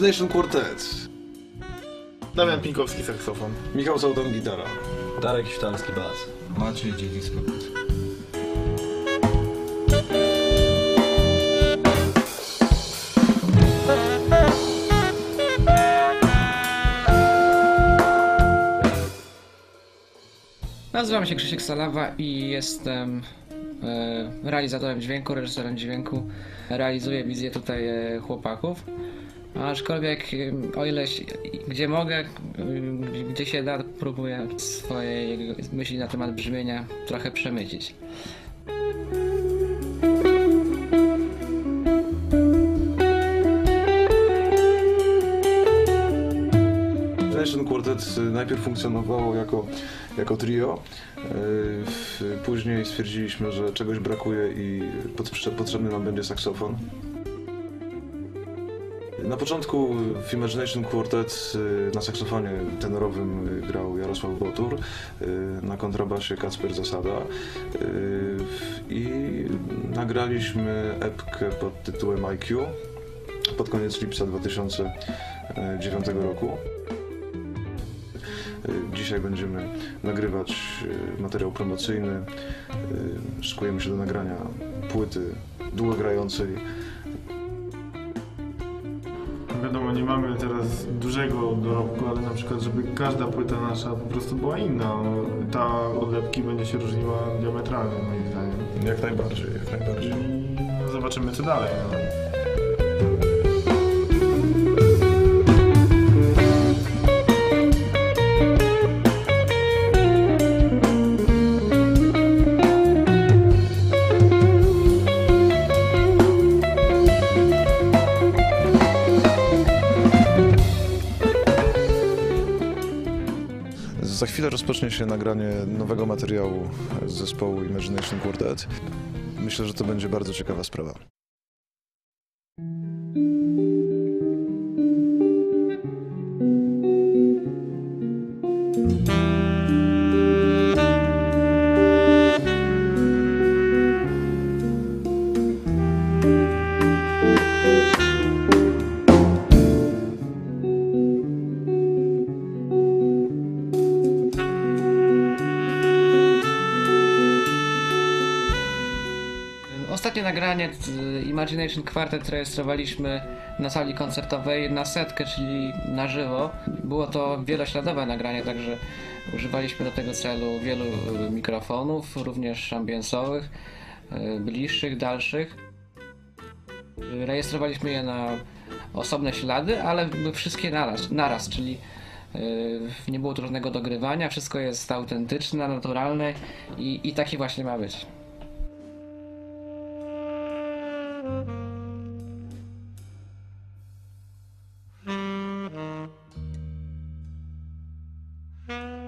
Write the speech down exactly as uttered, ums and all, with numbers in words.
Imagination Quartet. Damian Pinkowski saksofon. Michał Sołton gitara. Darek Świtalski bas. Maciej Dziedzic perkusja. Nazywam się Krzysiek Salawa i jestem e, realizatorem dźwięku, reżyserem dźwięku. Realizuję wizję tutaj e, chłopaków. Aczkolwiek e, o ile się, gdzie mogę, e, gdzie się da, próbuję swoje myśli na temat brzmienia trochę przemycić. Imagination Quartet najpierw funkcjonowało jako, jako trio, później stwierdziliśmy, że czegoś brakuje i potrzebny nam będzie saksofon. Na początku w Imagination Quartet na saksofonie tenorowym grał Jarosław Botur, na kontrabasie Kacper Zasada i nagraliśmy epkę pod tytułem I Q pod koniec lipca dwa tysiące dziewiątego roku. Dzisiaj będziemy nagrywać materiał promocyjny, szykujemy się do nagrania płyty długogrającej. Wiadomo, nie mamy teraz dużego dorobku, ale na przykład, żeby każda płyta nasza po prostu była inna. Ta od lepki będzie się różniła diametralnie, moim zdaniem. Jak najbardziej, jak najbardziej. I no, zobaczymy co dalej. No. Za chwilę rozpocznie się nagranie nowego materiału z zespołu Imagination Quartet. Myślę, że to będzie bardzo ciekawa sprawa. Ostatnie nagranie Imagination Quartet rejestrowaliśmy na sali koncertowej na setkę, czyli na żywo. Było to wielośladowe nagranie, także używaliśmy do tego celu wielu mikrofonów, również ambiensowych, bliższych, dalszych. Rejestrowaliśmy je na osobne ślady, ale wszystkie naraz, naraz czyli nie było trudnego dogrywania, wszystko jest autentyczne, naturalne i, i taki właśnie ma być. Mm-hmm.